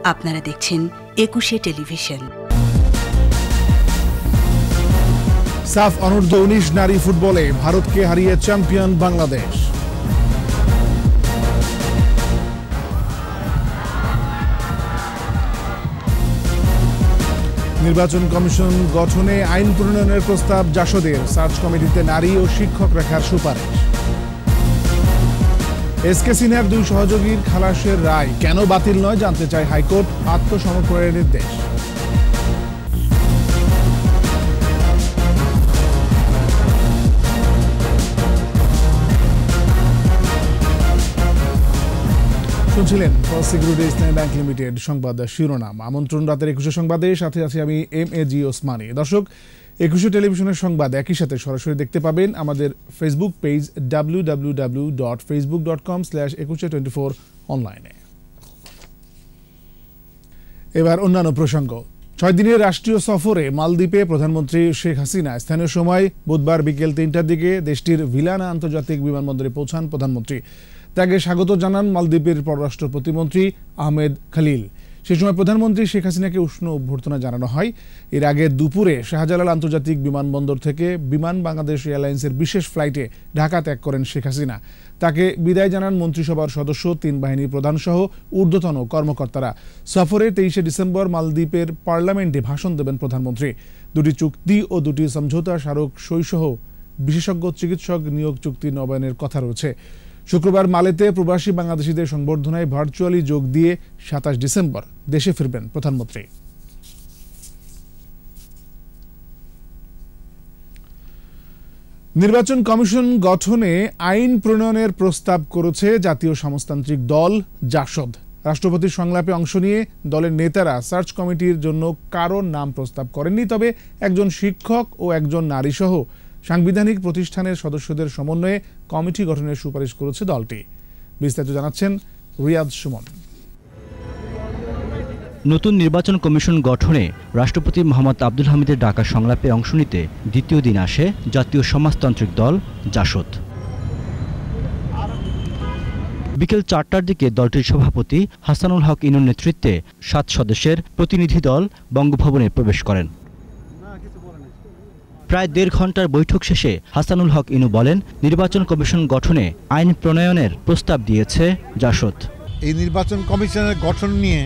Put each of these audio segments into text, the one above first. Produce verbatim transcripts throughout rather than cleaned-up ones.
আপনারা দেখছেন একুশে টেলিভিশন। সাফ অনূর্ধ্ব উনিশ নারী ফুটবলে ভারতকে হারিয়ে চ্যাম্পিয়ন বাংলাদেশ। নির্বাচন কমিশন গঠনে আইন প্রণয়নের প্রস্তাব জাসদের, সার্চ কমিটিতে নারী ও শিক্ষক রাখার সুপারিশ। এস কে সিনহার দুই সহযোগীর খালাসের রায় কেন বাতিল নয় জানতে চায় হাইকোর্ট, আত্মসমর্পণের নির্দেশ। শুনছিলেন First security Islami bank limited সংবাদ শিরোনাম। আমন্ত্রণ রাতের একুশে সংবাদে, সাথে আছি আমি এম এ জি ওসমানী। দর্শক, একুশে টেলিভিশনের সংবাদ একই সাথে সরাসরি দেখতে পাবেন আমাদের Facebook page W W W dot Facebook dot com slash Ekushey twenty four অনলাইনে। এবার অন্যান্য প্রসঙ্গ। ছয় দিনের রাষ্ট্রীয় সফরে মালদ্বীপে প্রধানমন্ত্রী শেখ হাসিনা স্থানীয় সময় বুধবার বিকেল তিনটার দিকে দেশটির ভিলানা আন্তর্জাতিক বিমানবন্দরে পৌঁছান প্রধানমন্ত্রী। তাকে স্বাগত জানান মালদ্বীপের পররাষ্ট্র প্রতিমন্ত্রী আহমেদ খলিল। সে সময় প্রধানমন্ত্রী শেখ হাসিনাকে উষ্ণ অভ্যর্থনা জানানো হয়। এর আগে দুপুরে শাহজালাল আন্তর্জাতিক বিমানবন্দর থেকে বিমান বাংলাদেশ এয়ারলাইন্সের বিশেষ ফ্লাইটে ঢাকা ত্যাগ করেন শেখ হাসিনা। তাকে বিদায় জানান মন্ত্রিসভার সদস্য, তিন বাহিনীর প্রধান সহ ঊর্ধ্বতন কর্মকর্তারা। সফরে তেইশে ডিসেম্বর মালদ্বীপের পার্লামেন্টে ভাষণ দেবেন প্রধানমন্ত্রী। দুটি চুক্তি ও দুটি সমঝোতা স্মারক সইসহ বিশেষজ্ঞ চিকিৎসক নিয়োগ চুক্তি নবায়নের কথা রয়েছে। শুক্রবার মালেতে প্রবাসী বাংলাদেশিদের সংবর্ধনায় ভার্চুয়ালি যোগ দিয়ে সাতাশ ডিসেম্বর দেশে ফিরবেন প্রধানমন্ত্রী। নির্বাচন কমিশন গঠনে আইন প্রণয়নের প্রস্তাব করেছে জাতীয় সমাজতান্ত্রিক দল জাসদ। রাষ্ট্রপতির সংলাপে অংশ নিয়ে দলের নেতারা সার্চ কমিটির জন্য কারো নাম প্রস্তাব করেননি, তবে একজন শিক্ষক ও একজন নারী সহ সাংবিধানিক প্রতিষ্ঠানের সদস্যদের সমন্বয়ে কমিটি গঠনের সুপারিশ করেছে দলটি। বিস্তারিত জানাচ্ছেন রিয়াদ সুমন। নতুন নির্বাচন কমিশন গঠনে রাষ্ট্রপতি মোহাম্মদ আব্দুল হামিদের ডাকা সংলাপে অংশ নিতে দ্বিতীয় দিন আসে জাতীয় সমাজতান্ত্রিক দল জাসদ। বিকেল চারটার দিকে দলটির সভাপতি হাসানুল হক ইনুর নেতৃত্বে সাত সদস্যের প্রতিনিধি দল বঙ্গভবনে প্রবেশ করেন। প্রায় দেড় ঘন্টার বৈঠক শেষে হাসানুল হক ইনু বলেন, নির্বাচন কমিশন গঠনে আইন প্রণয়নের প্রস্তাব দিয়েছে জাসদ। এই নির্বাচন কমিশনের গঠন নিয়ে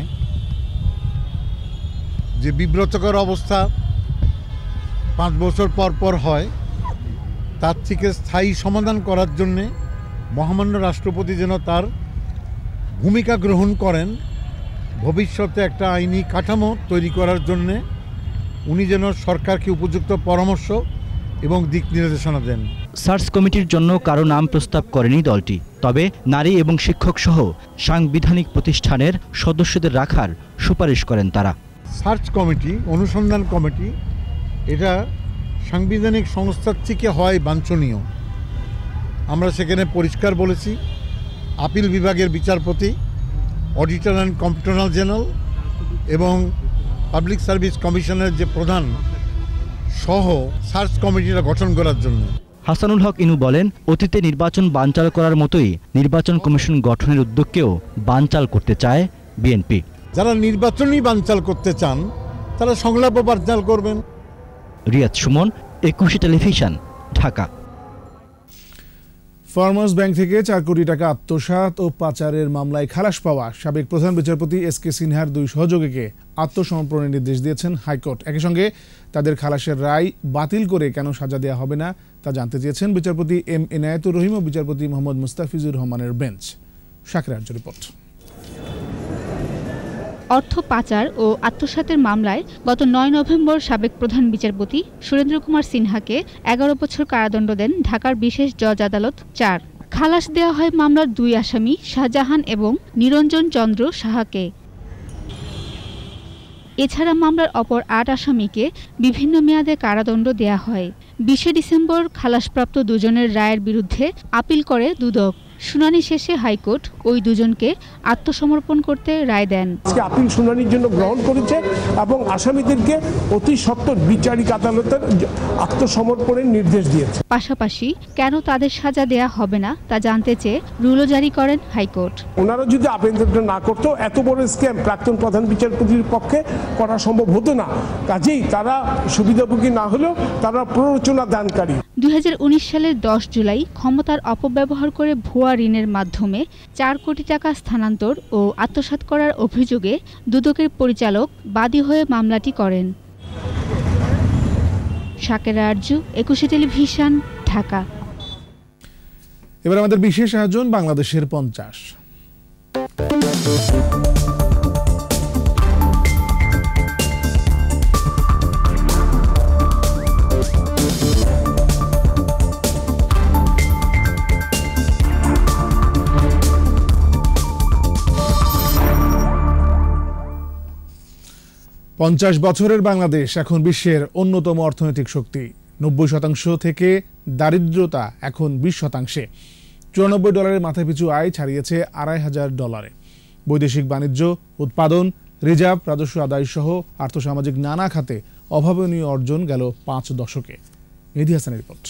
যে বিব্রতকর অবস্থা পাঁচ বছর পর পর হয়, তার থেকে স্থায়ী সমাধান করার জন্যে মহামান্য রাষ্ট্রপতি যেন তার ভূমিকা গ্রহণ করেন, ভবিষ্যতে একটা আইনি কাঠামো তৈরি করার জন্যে উনি যেন সরকারকে উপযুক্ত পরামর্শ এবং দিক নির্দেশনা দেন। সার্চ কমিটির জন্য কারো নাম প্রস্তাব করেনি দলটি, তবে নারী এবং শিক্ষক সহ সাংবিধানিক প্রতিষ্ঠানের সদস্যদের রাখার সুপারিশ করেন তারা। সার্চ কমিটি, অনুসন্ধান কমিটি, এটা সাংবিধানিক সংস্থার থেকে হয় বাঞ্ছনীয়। আমরা সেখানে পরিষ্কার বলেছি, আপিল বিভাগের বিচারপতি, অডিটর অ্যান্ড কম্পিটনাল জেনারেল এবং পাবলিক সার্ভিস কমিশনের যে প্রধান সহ সার্চ কমিটিটা গঠন করার জন্য। হাসানুল হক ইনু বলেন, অতীতে নির্বাচন বানচাল করার মতোই নির্বাচন কমিশন গঠনের উদ্যোগকেও বানচাল করতে চায় বিএনপি। যারা নির্বাচনই বানচাল করতে চান তারা সংলাপও বানচাল করবেন। রিয়াদ সুমন, একুশে টেলিভিশন, ঢাকা। ফার্মার্স ব্যাংক থেকে চার কোটি টাকা আত্মসাৎ ও পাচারের মামলায় খালাস পাওয়া সাবেক প্রধান বিচারপতি এস কে সিনহার দুই সহযোগীকে আত্মসমর্পণের নির্দেশ দিয়েছেন হাইকোর্ট। একই সঙ্গে তাদের খালাসের রায় বাতিল করে কেন সাজা দেওয়া হবে না তা জানতে চেয়েছেন বিচারপতি এম এনায়েতুর রহিম ও বিচারপতি মোহাম্মদ মুস্তাফিজুর রহমানের বেঞ্চ। শাকির আরজু রিপোর্ট। অর্থ পাচার ও আত্মসাতের মামলায় গত নয় নভেম্বর সাবেক প্রধান বিচারপতি সুরেন্দ্র কুমার সিনহাকে এগারো বছর কারাদণ্ড দেন ঢাকার বিশেষ জজ আদালত চার। খালাস দেওয়া হয় মামলার দুই আসামি শাহজাহান এবং নিরঞ্জন চন্দ্র সাহাকে। এছাড়া মামলার অপর আট আসামিকে বিভিন্ন মেয়াদে কারাদণ্ড দেয়া হয়। বিশে ডিসেম্বর খালাসপ্রাপ্ত দুজনের রায়ের বিরুদ্ধে আপিল করে দুদক। শুনানি শেষে হাইকোর্ট ওই দুজনকে আত্মসমর্পণ করতে রায় দেন। আজকে আপিল শুনানির জন্য গ্রহণ করেছে এবং আসামিদেরকে অতি সত্বর বিচারিক আদালতের আত্মসমর্পণের নির্দেশ দিয়েছে। পাশাপাশি কেন তাদের সাজা দেয়া হবে না তা জানতে চেয়ে রুলও জারি করেন হাইকোর্ট। ওনারা যদি আবেদনটা না করতো এত বড় স্ক্যাম প্রাক্তন প্রধান বিচারপতির পক্ষে করা সম্ভব হতো না। কাজেই তারা সুবিধাভোগী না হলেও তারা প্ররোচনা দানকারী। দুই হাজার উনিশ সালের দশ জুলাই ক্ষমতার অপব্যবহার করে ভুয়া ঋণের মাধ্যমে চার কোটি টাকা স্থানান্তর ও আত্মসাৎ করার অভিযোগে দুদকের পরিচালক বাদী হয়ে মামলাটি করেন। শাকেরা আরজু, একুশে টেলিভিশন, ঢাকা। এবার আমাদের বিশেষ আয়োজন বাংলাদেশের পঞ্চাশ। পঞ্চাশ বছরের বাংলাদেশ এখন বিশ্বের অন্যতম অর্থনৈতিক শক্তি। নব্বই শতাংশ থেকে দারিদ্রতা এখন বিশ শতাংশে। চুরানব্বই ডলারের মাথাপিছু আয় ছাড়িয়েছে আড়াই হাজার ডলারে। বৈদেশিক বাণিজ্য, উৎপাদন, রিজার্ভ, রাজস্ব আদায় সহ আর্থসামাজিক নানা খাতে অভাবনীয় অর্জন গেল পাঁচ দশকে। মেহেদী হাসানের রিপোর্ট।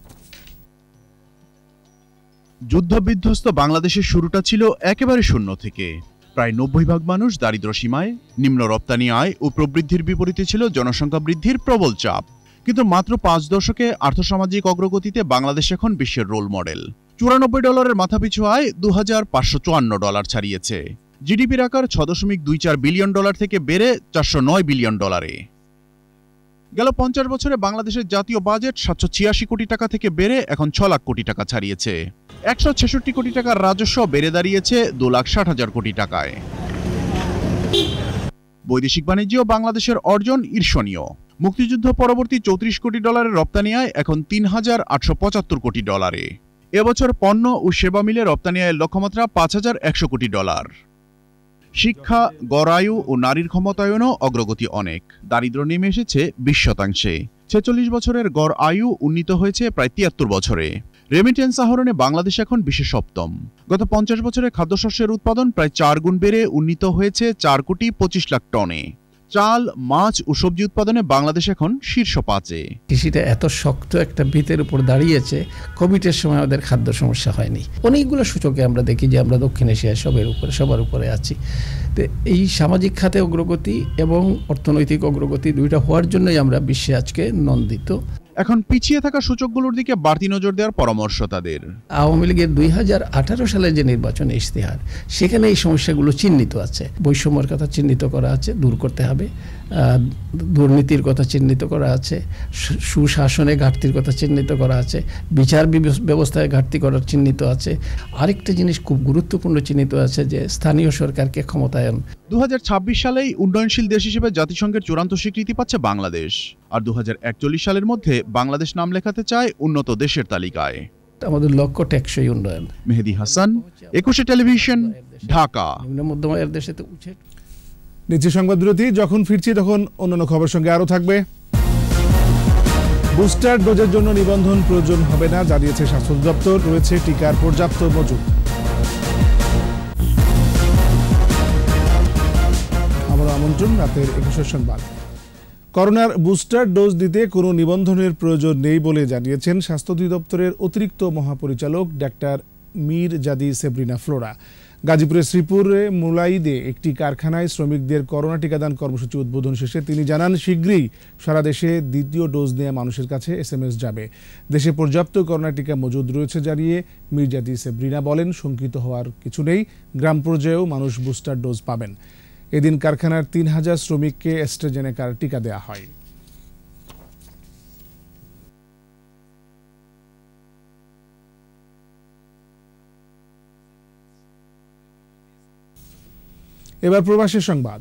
যুদ্ধবিধ্বস্ত বাংলাদেশের শুরুটা ছিল একেবারে শূন্য থেকে। প্রায় নব্বই ভাগ মানুষ দারিদ্র্য সীমায়, নিম্ন রপ্তানি আয় ও প্রবৃদ্ধির বিপরীতে ছিল জনসংখ্যা বৃদ্ধির প্রবল চাপ। কিন্তু মাত্র পাঁচ দশকে আর্থসামাজিক অগ্রগতিতে বাংলাদেশ এখন বিশ্বের রোল মডেল। চুরানব্বই ডলারের মাথাপিছু আয় দু হাজার পাঁচশো চুয়ান্ন ডলার ছাড়িয়েছে। জিডিপির আকার ছ দশমিক দুই চার বিলিয়ন ডলার থেকে বেড়ে চারশো নয় বিলিয়ন ডলারে। গেল পঞ্চাশ বছরে বাংলাদেশের জাতীয় বাজেট সাতশো ছিয়াশি কোটি টাকা থেকে বেড়ে এখন ছ লাখ কোটি টাকা ছাড়িয়েছে। একশো ছেষট্টি কোটি টাকার রাজস্ব বেড়ে দাঁড়িয়েছে দু লাখ ষাট হাজার কোটি টাকায়। বৈদেশিক বাণিজ্য বাংলাদেশের অর্জন ঈর্ষণীয়। মুক্তিযুদ্ধ পরবর্তী চৌত্রিশ কোটি ডলারের রপ্তানি আয় এখন তিন হাজার আটশো পঁচাত্তর কোটি ডলারে। এবছর পণ্য ও সেবা মিলে রপ্তানি আয়ের লক্ষ্যমাত্রা পাঁচ হাজার একশো কোটি ডলার। শিক্ষা, গড় আয়ু ও নারীর ক্ষমতায়নও অগ্রগতি অনেক। দারিদ্র্য নেমে এসেছে বিশ শতাংশে। ছেচল্লিশ বছরের গড় আয়ু উন্নীত হয়েছে প্রায় তিয়াত্তর বছরে। রেমিটেন্স আহরণে বাংলাদেশ এখন বিশ্বের সপ্তম। গত পঞ্চাশ বছরে খাদ্যশস্যের উৎপাদন প্রায় চার গুণ বেড়ে উন্নীত হয়েছে চার কোটি পঁচিশ লাখ টনে। চাল, মাছ ও সবজি উৎপাদনে বাংলাদেশ এখন শীর্ষ পাঁচে। কৃষিটা এত শক্ত একটা ভিতের উপর দাঁড়িয়েছে, কোভিডের সময় আমাদের খাদ্য সমস্যা হয়নি। অনেকগুলো সূচকে আমরা দেখি যে আমরা দক্ষিণ এশিয়ায় সবের উপরে সবার উপরে আছি। তো এই সামাজিক খাতে অগ্রগতি এবং অর্থনৈতিক অগ্রগতি দুইটা হওয়ার জন্যই আমরা বিশ্বে আজকে নন্দিত। এখন পিছিয়ে থাকা সূচকগুলোর দিকে বাড়তি নজর দেওয়ার পরামর্শ তাদের। আওয়ামী লীগের দুই হাজার আঠারো সালে যে নির্বাচন ইশতেহার, সেখানে এই সমস্যাগুলো চিহ্নিত আছে। বৈষম্যের কথা চিহ্নিত করা আছে, দূর করতে হবে। দুর্নীতির কথা চিহ্নিত করা আছে, সুশাসনে ঘাটতির কথা চিহ্নিত করা আছে, বিচার ব্যবস্থায় ঘাটতি করার চিহ্নিত আছে। আরেকটা জিনিস খুব গুরুত্বপূর্ণ চিহ্নিত আছে যে স্থানীয় সরকারকে ক্ষমতায়ন। দু হাজার ছাব্বিশ সালেই উন্নয়নশীল দেশ হিসেবে জাতিসংঘের চূড়ান্ত স্বীকৃতি পাচ্ছে বাংলাদেশ। আর দু হাজার একচল্লিশ সালের মধ্যে বাংলাদেশ নাম লেখাতে চায় উন্নত দেশের তালিকায়। আমাদের লক্ষ্য টেকসই উন্নয়ন। মেহেদী হাসান, একুশে টেলিভিশন, ঢাকা। নিম্ন মধ্যম আয়ের দেশে তো উঠে নিচে সংবাদ বিরতি। যখন ফিরছি তখন অন্যান্য খবরের সঙ্গে আরও থাকবে। বুস্টার ডোজের জন্য নিবন্ধন প্রয়োজন হবে না জানিয়েছে স্বাস্থ্য দপ্তর। রয়েছে টিকার পর্যাপ্ত মজুদ। আমার আমন্ত্রণ রাতের একুশের সংবাদ। করোনার বুস্টার ডোজ দিতে কোনো নিবন্ধনের প্রয়োজন নেই বলে জানিয়েছেন স্বাস্থ্য অধিদপ্তরের অতিরিক্ত মহাপরিচালক ডাক্তার মীর জাদি সেব্রিনা ফ্লোরা। গাজীপুরের শ্রীপুরে মুলাইদে একটি কারখানায় শ্রমিকদের করোনা টিকাদান কর্মসূচি উদ্বোধন শেষে তিনি জানান, শীঘ্রই সারা দেশে দ্বিতীয় ডোজ নেওয়া মানুষের কাছে এস এম এস যাবে। দেশে পর্যাপ্ত করোনা টিকা মজুদ রয়েছে জানিয়ে মীর জাদি সেব্রিনা বলেন, শঙ্কিত হওয়ার কিছু নেই। গ্রাম পর্যায়েও মানুষ বুস্টার ডোজ পাবেন। এদিন কারখানার তিন হাজার শ্রমিককে অ্যাস্ট্রাজেনেকার টিকা দেওয়া হয়। এবার প্রবাসী সংবাদ।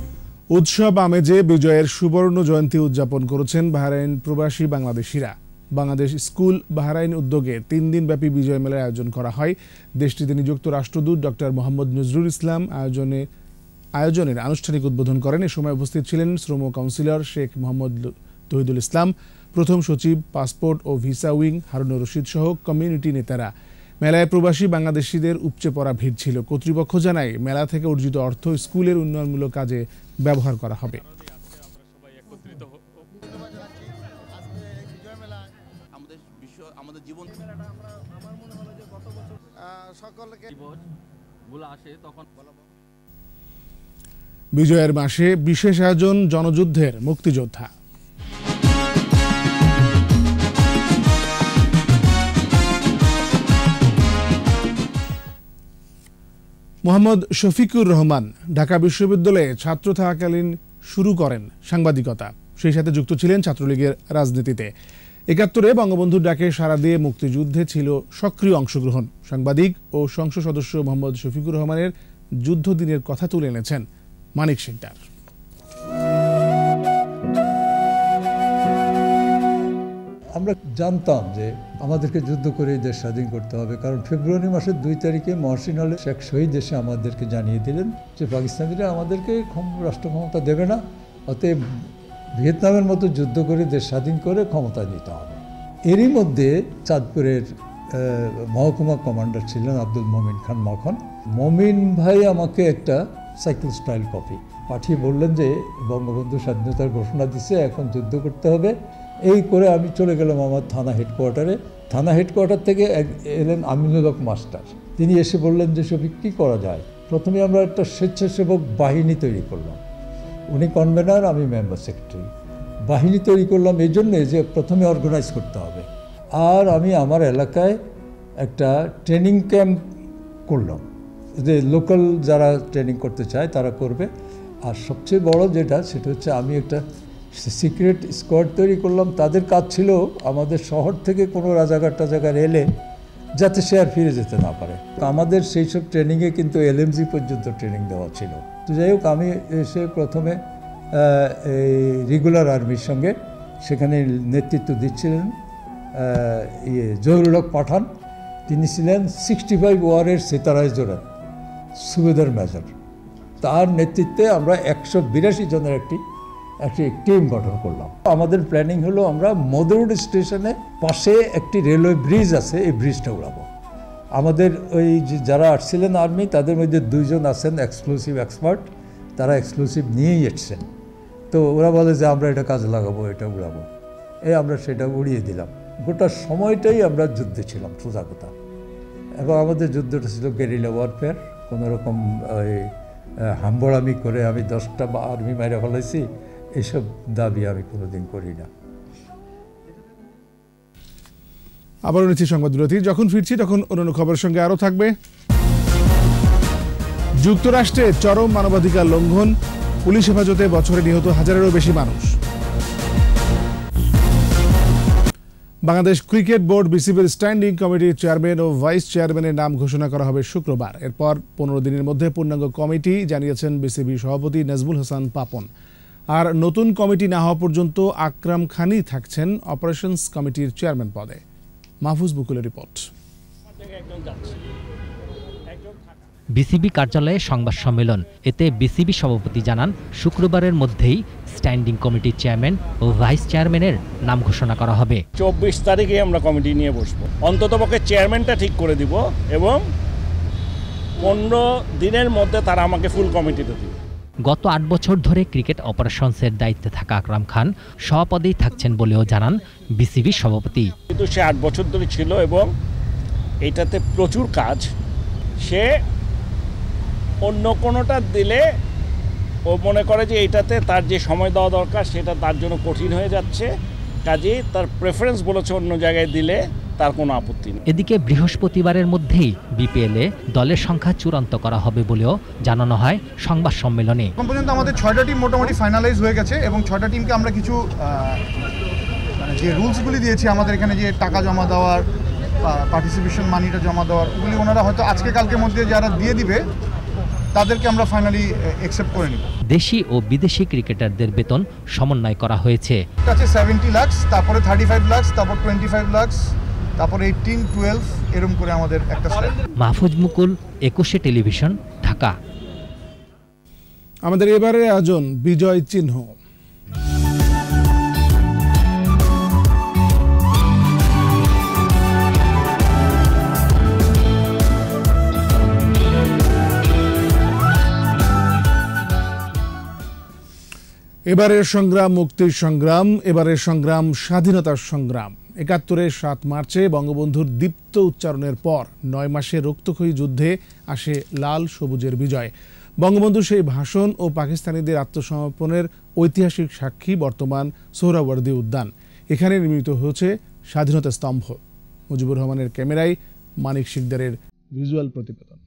উৎসব আমেজে বিজয়ের সুবর্ণ জয়ন্তী উদযাপন করেছেন বাহরাইন প্রবাসী বাংলাদেশিরা। বাংলাদেশ স্কুল বাহরাইন উদ্যোগে তিন দিনব্যাপী বিজয় মেলার আয়োজন করা হয়। দেশটিতে নিযুক্ত রাষ্ট্রদূত ডক্টর মোহাম্মদ নজরুল ইসলাম আয়োজনে আয়োজনের আনুষ্ঠানিক উদ্বোধন করেন। এ সময় উপস্থিত ছিলেন শ্রম কাউন্সিলর শেখ মোহাম্মদ তহিদুল ইসলাম, প্রথম সচিব পাসপোর্ট ও ভিসা উইং হারুনুর রশিদ সহ কমিউনিটি নেতারা। মেলায় প্রবাসী বাংলাদেশিদের উপচে পড়া ভিড় ছিল। কর্তৃপক্ষ জানায়, মেলা থেকে অর্জিত অর্থ স্কুলের উন্নয়নমূলক কাজে ব্যবহার করা হবে। বিজয়ের মাসে বিশেষ আয়োজন জনযুদ্ধের মুক্তিযোদ্ধা। মোহাম্মদ শফিকুর রহমান ঢাকা বিশ্ববিদ্যালয়ে ছাত্র থাকাকালীন শুরু করেন সাংবাদিকতা। সেই সাথে যুক্ত ছিলেন ছাত্রলীগের রাজনীতিতে। একাত্তরে বঙ্গবন্ধুর ডাকে সাড়া দিয়ে মুক্তিযুদ্ধে ছিল সক্রিয় অংশগ্রহণ। সাংবাদিক ও সংসদ সদস্য মোহাম্মদ শফিকুর রহমানের যুদ্ধ দিনের কথা তুলে এনেছেন মানিক সেন্টার। আমরা জানতাম যে আমাদেরকে যুদ্ধ করে দেশ স্বাধীন করতে হবে, কারণ ফেব্রুয়ারি মাসের দুই তারিখে মহসিন হলে শেখ শহীদ এসে আমাদেরকে জানিয়ে দিলেন যে পাকিস্তানিরা আমাদেরকে রাষ্ট্র ক্ষমতা দেবে না, অতএব ভিয়েতনামের মতো যুদ্ধ করে দেশ স্বাধীন করে ক্ষমতা নিতে হবে। এরই মধ্যে চাঁদপুরের মহকুমা কমান্ডার ছিলেন আব্দুল মমিন খান মাখন। মমিন ভাই আমাকে একটা সাইকেল স্টাইল কপি পাঠিয়ে বললেন যে বঙ্গবন্ধু স্বাধীনতার ঘোষণা দিচ্ছে, এখন যুদ্ধ করতে হবে। এই করে আমি চলে গেলাম আমার থানা হেডকোয়ার্টারে। থানা হেডকোয়ার্টার থেকে এলেন আমিনুল হক মাস্টার। তিনি এসে বললেন যে শফিক কী করা যায়। প্রথমে আমরা একটা স্বেচ্ছাসেবক বাহিনী তৈরি করলাম। উনি কনভেনার, আমি মেম্বার সেক্রেটারি। বাহিনী তৈরি করলাম এই জন্যে যে প্রথমে অর্গানাইজ করতে হবে। আর আমি আমার এলাকায় একটা ট্রেনিং ক্যাম্প করলাম, যে লোকাল যারা ট্রেনিং করতে চায় তারা করবে। আর সবচেয়ে বড় যেটা, সেটা হচ্ছে আমি একটা সিক্রেট স্কোয়াড তৈরি করলাম। তাদের কাজ ছিল আমাদের শহর থেকে কোনো রাজাকার টাজাকার এলে যাতে সে আর ফিরে যেতে না পারে। আমাদের সেই সব ট্রেনিংয়ে কিন্তু এলএমজি পর্যন্ত ট্রেনিং দেওয়া ছিল। তো যাই হোক, আমি এসে প্রথমে এই রেগুলার আর্মির সঙ্গে সেখানে নেতৃত্ব দিচ্ছিলেন ইয়ে জহুরুল হক পাঠান। তিনি ছিলেন সিক্সটি ফাইভ ওয়ারের সেতারায় জোড়া সুবেদার মেজর। তার নেতৃত্বে আমরা একশো বিরাশি জনের একটি একটি টিম গঠন করলাম। আমাদের প্ল্যানিং হলো আমরা মদরুড স্টেশনে পাশে একটি রেলওয়ে ব্রিজ আছে, এই ব্রিজটা উড়াবো। আমাদের ওই যে যারা আসছিলেন আর্মি, তাদের মধ্যে দুইজন আছেন এক্সক্লুসিভ এক্সপার্ট, তারা এক্সক্লুসিভ নিয়েই এসছেন। তো ওরা বলে যে আমরা এটা কাজে লাগাবো, এটা উড়াবো। এই আমরা সেটা উড়িয়ে দিলাম। গোটা সময়টাই আমরা যুদ্ধে ছিলাম, সোজা কথা। এবং আমাদের যুদ্ধটা ছিল গেরিলা ওয়ারফেয়ার। কোনোরকম ওই হাম্বড়ামি করে আমি দশটা বা আর্মি মাইরা ফেলাইছি, এইসব দাবি আমি কোনোদিন করি না। আবারও নিচ্ছি সংবাদ বিরতি। যখন ফিরছি তখন অন্যান্য খবরের সঙ্গে আরও থাকবে। যুক্তরাষ্ট্রে চরম মানবাধিকার লঙ্ঘন, পুলিশ হেফাজতে বছরে নিহত হাজারেরও বেশি মানুষ। বাংলাদেশ ক্রিকেট বোর্ড বিসিবির স্ট্যান্ডিং কমিটির চেয়ারম্যান ও ভাইস চেয়ারম্যানের নাম ঘোষণা করা হবে শুক্রবার। এরপর পনেরো দিনের মধ্যে পূর্ণাঙ্গ কমিটি, জানিয়েছেন বিসিবি সভাপতি নাজমুল হাসান পাপন। আর নতুন কমিটি না হওয়া পর্যন্ত আকরাম খানই থাকছেন অপারেশনস কমিটির চেয়ারম্যান পদে। মাহফুজ বুকুলের রিপোর্ট। বিসিবি কার্যালয়ে সংবাদ সম্মেলন। এতে বিসিবি সভাপতি জানান, শুক্রবারের মধ্যেই স্ট্যান্ডিং কমিটির চেয়ারম্যান ও ভাইস চেয়ারম্যানের নাম ঘোষণা করা হবে। চব্বিশ তারিখে আমরা কমিটি নিয়ে বসবো। অন্ততপক্ষে চেয়ারম্যানটা ঠিক করে দিব এবং পনেরো দিনের মধ্যে তারা আমাকে ফুল কমিটিতে দিবে। গত আট বছর ধরে ক্রিকেট অপারেশনসের দায়িত্বে থাকা আকরাম খান সহপদেই থাকছেন বলেও জানান বিসিবি সভাপতি। কিন্তু সে আট বছর ধরে ছিল এবং এটাতে প্রচুর কাজ। সে অন্য কোনোটা দিলে ও মনে করে যে এইটাতে তার যে সময় দেওয়া দরকার সেটা তার জন্য কঠিন হয়ে যাচ্ছে, কাজেই তার প্রেফারেন্স বলেছে অন্য জায়গায় দিলে তার কোনো আপত্তি নেই। এদিকে বৃহস্পতিবারের মধ্যেই বিপিএলে দলের সংখ্যা চূড়ান্ত করা হবে বলেও জানানো হয় সংবাদ সম্মেলনে। এখন পর্যন্ত আমাদের ছয়টা টিম মোটামুটি ফাইনালাইজ হয়ে গেছে এবং ছয়টা টিমকে আমরা কিছু মানে যে রুলসগুলি দিয়েছি আমাদের এখানে, যে টাকা জমা দেওয়ার, পার্টিসিপেশন মানিটা জমা দেওয়ার, ওগুলি ওনারা হয়তো আজকে কালকের মধ্যে যারা দিয়ে দিবে তাদেরকে আমরা ফাইনালি অ্যাকসেপ্ট করে নিব। দেশি ও বিদেশি ক্রিকেটারদের বেতন সমন্বয় করা হয়েছে। কাছে সেভেন্টি লাখ, তারপরে থার্টি ফাইভ লাখ, তারপর টোয়েন্টি ফাইভ লাখ, তারপর এইটিন, টুয়েলভ, এরকম করে আমাদের একটা। মাহফুজ মুকুল, একুশে টেলিভিশন, ঢাকা। আমাদের এবারে আয়োজন বিজয় চিহ্ন। এবারের সংগ্রাম মুক্তির সংগ্রাম, এবারের সংগ্রাম স্বাধীনতার সংগ্রাম। একাত্তরের সাত মার্চে বঙ্গবন্ধুর দীপ্ত উচ্চারণের পর নয় মাসের রক্তক্ষয়ী যুদ্ধে আসে লাল সবুজের বিজয়। বঙ্গবন্ধু সেই ভাষণ ও পাকিস্তানিদের আত্মসমর্পণের ঐতিহাসিক সাক্ষী বর্তমান সোহরাওয়ার্দী উদ্যান। এখানে নির্মিত হয়েছে স্বাধীনতা স্তম্ভ। মুজিবুর রহমানের ক্যামেরায় মানিক শিকদারের ভিজুয়াল প্রতিবেদন।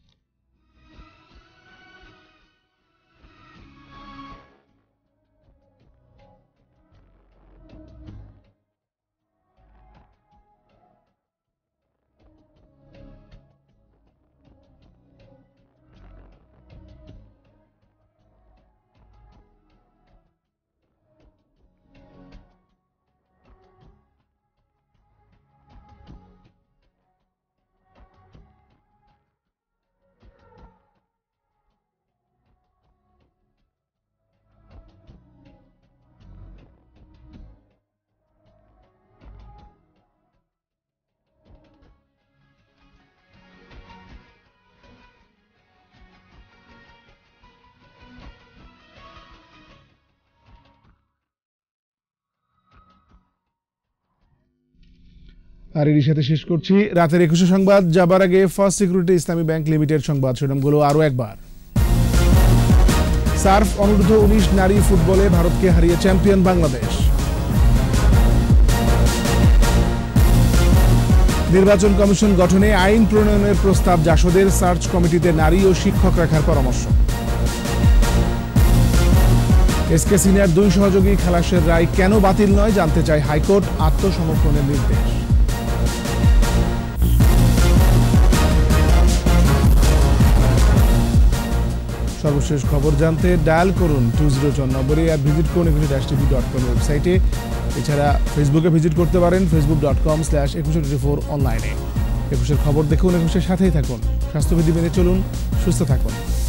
আর এর সাথে শেষ করছি রাতের একুশে সংবাদ। যাবার আগে first security Islami bank limited সংবাদ শিরোনামগুলো আরও একবার। সার্ফ অনূর্ধ্ব উনিশ নারী ফুটবলে ভারতকে হারিয়ে চ্যাম্পিয়ন বাংলাদেশ। নির্বাচন কমিশন গঠনে আইন প্রণয়নের প্রস্তাব জাসদের, সার্চ কমিটিতে নারী ও শিক্ষক রাখার পরামর্শ। এস কে সিনহার দুই সহযোগী খালাসের রায় কেন বাতিল নয় জানতে চায় হাইকোর্ট, আত্মসমর্পণের নির্দেশ। সর্বশেষ খবর জানতে ডায়াল করুন টু জিরো চার নম্বরে আর ভিজিট করুন একুশে ড্যাশ টিভি ডট কম ওয়েবসাইটে। এছাড়া ফেসবুকে ভিজিট করতে পারেন Facebook dot com slash Ekushey twenty four অনলাইনে। একুশের খবর দেখুন, একুশের সাথেই থাকুন, স্বাস্থ্যবিধি মেনে চলুন, সুস্থ থাকুন।